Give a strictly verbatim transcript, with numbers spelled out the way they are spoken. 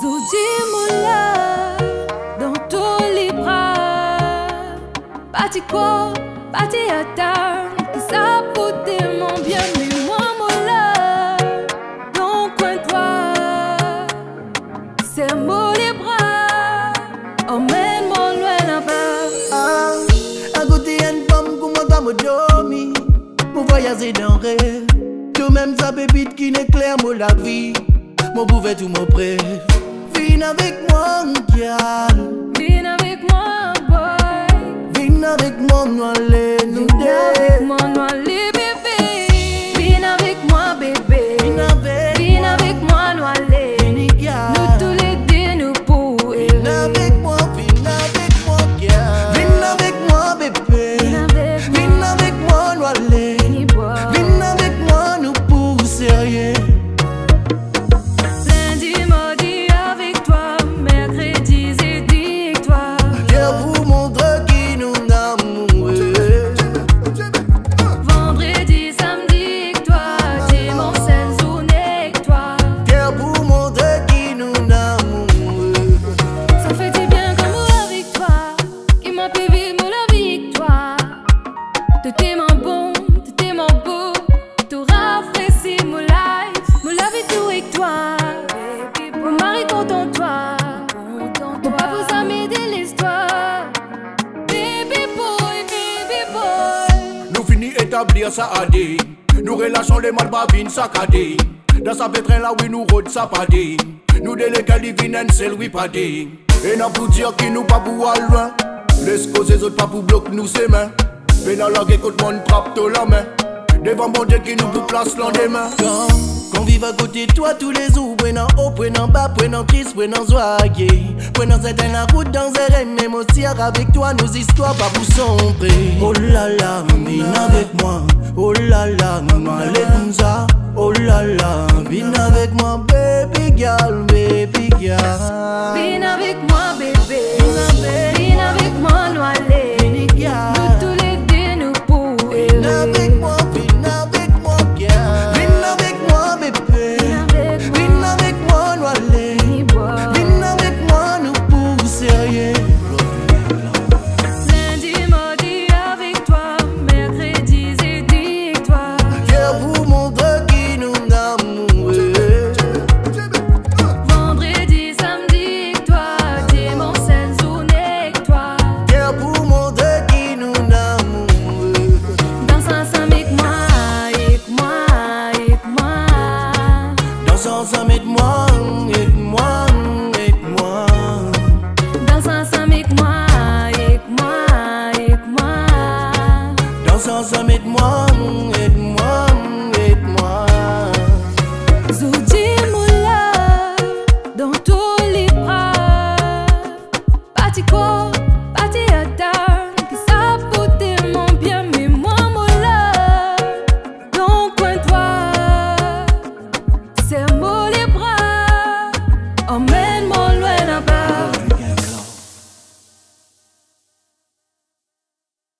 Zoudimoula dans tous les bras. Parti quoi, parti à tard, que ça peut mon bien, mais moi moula dans le coin de toi. C'est moi les bras, emmène-moi loin là-bas. Ah, à côté d'une femme comment t'as me dormi, mon voyager dans le rêve. Tout même sa pépite qui n'éclaire moi la vie. Mon bouvet tout mon prêt. Viens avec moi, girl. Viens avec moi, boy. Viens avec moi, nous allons nous deux. Viens avec moi, nous allons bébé. Viens avec moi, bébé. Viens avec Viens avec moi, nous allons. Nous tous les deux, nous pour Viens avec moi, viens avec moi, girl. Viens avec moi, bébé. Viens avec moi. Viens avec moi, nous allons. Viens avec moi, nous pour sérieux. Établir ça a dit. Nous relâchons les malbabines saccadées. Dans sa pétrin là oui nous rôde ça pas dit. Nous délégués divines c'est oui pas dit. Et n'a pour dire qui nous pas pour loin. Laisse causer les autres pas pour bloquer nous ses mains. Mais dans la gueule mon trappe tout la main. Devant mon Dieu qui nous pour place l'endemain. Qu'on vive à côté de toi tous les jours, prenant haut, prenant bas, prenant triste, prenant joyeux. Prenant certaines la route dans un rêve, même aussi avec toi, nos histoires pas pour sombrer. Oh là là, viens avec moi, oh là là, maman, allez comme ça. Oh là là, viens avec moi, baby girl, baby girl. Viens avec moi, bébé. Viens avec moi, nous allons.